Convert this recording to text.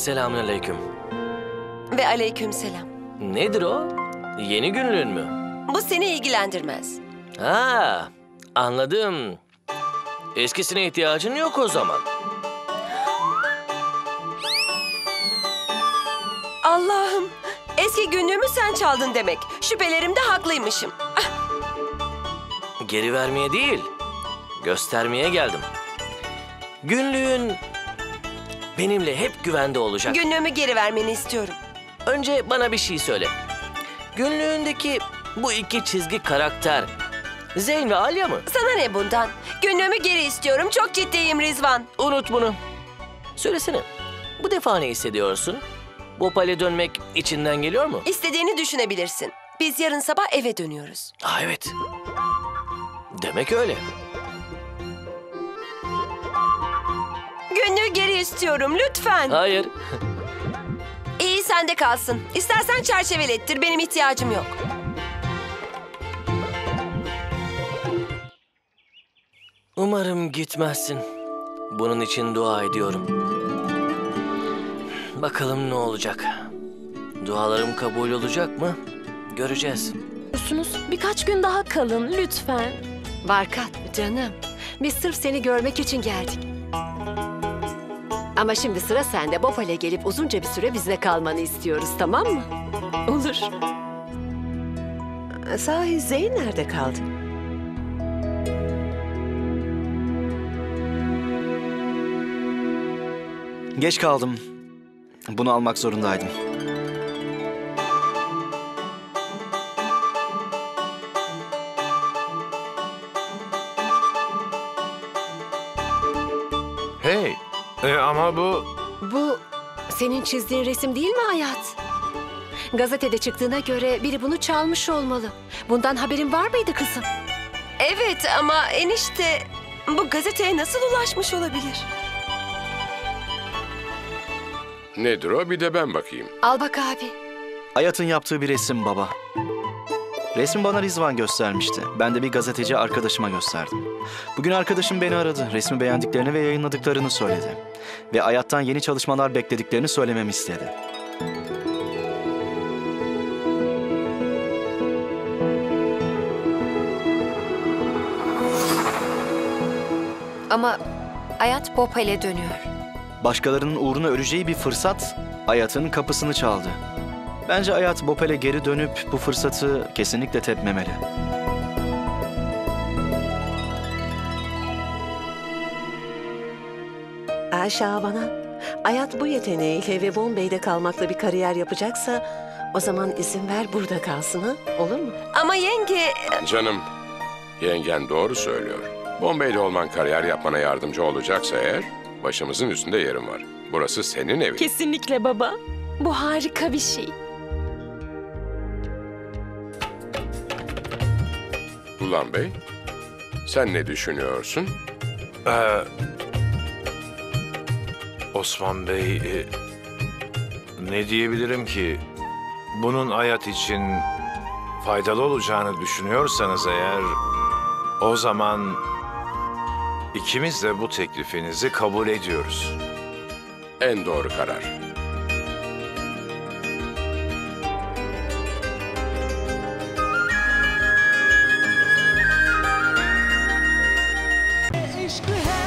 Selamünaleyküm. Ve aleykümselam. Nedir o? Yeni günlüğün mü? Bu seni ilgilendirmez. Ha, anladım. Eskisine ihtiyacın yok o zaman. Allah'ım, eski günlüğümü sen çaldın demek. Şüphelerimde haklıymışım. Geri vermeye değil, göstermeye geldim. Günlüğün benimle hep güvende olacak. Günlüğümü geri vermeni istiyorum. Önce bana bir şey söyle. Günlüğündeki bu iki çizgi karakter Zeyn ve Alya mı? Sana ne bundan? Günlüğümü geri istiyorum. Çok ciddiyim Rizvan. Unut bunu. Söylesene, bu defa ne hissediyorsun? Bhopal'e dönmek içinden geliyor mu? İstediğini düşünebilirsin. Biz yarın sabah eve dönüyoruz. Evet. Demek öyle. Günlüğü geri istiyorum lütfen. Hayır. İyi sende kalsın. İstersen çerçevelettir. Benim ihtiyacım yok. Umarım gitmezsin. Bunun için dua ediyorum. Bakalım ne olacak? Dualarım kabul olacak mı? Göreceğiz. Birkaç gün daha kalın lütfen. Barkat, canım. Biz sırf seni görmek için geldik. Ama şimdi sıra sende. Bhopal'e gelip uzunca bir süre bizle kalmanı istiyoruz, tamam mı? Olur. Sahi Zeyn nerede kaldı? Geç kaldım. Bunu almak zorundaydım. Hey, ama bu... Bu senin çizdiğin resim değil mi Hayat? Gazetede çıktığına göre biri bunu çalmış olmalı. Bundan haberin var mıydı kızım? Evet ama enişte bu gazeteye nasıl ulaşmış olabilir? Nedir o? Bir de ben bakayım. Al bak abi. Hayat'ın yaptığı bir resim baba. Resmi bana Rizvan göstermişti. Ben de bir gazeteci arkadaşıma gösterdim. Bugün arkadaşım beni aradı. Resmi beğendiklerini ve yayınladıklarını söyledi. Ve Hayat'tan yeni çalışmalar beklediklerini söylememi istedi. Ama Hayat Bhopal'e dönüyor. Başkalarının uğruna öleceği bir fırsat Hayat'ın kapısını çaldı. Bence Hayat Bhopal'e geri dönüp bu fırsatı kesinlikle tepmemeli. Şaban'a, Hayat bu yeteneğiyle ve Bombay'de kalmakla bir kariyer yapacaksa o zaman izin ver burada kalsın, ha? Olur mu? Ama yenge... Canım, yengen doğru söylüyor. Bombay'de olman kariyer yapmana yardımcı olacaksa eğer, başımızın üstünde yerin var. Burası senin evin. Kesinlikle baba. Bu harika bir şey. Ulan Bey, sen ne düşünüyorsun? Osman Bey, ne diyebilirim ki? Bunun hayat için faydalı olacağını düşünüyorsanız eğer, o zaman ikimiz de bu teklifinizi kabul ediyoruz. En doğru karar. इश्क है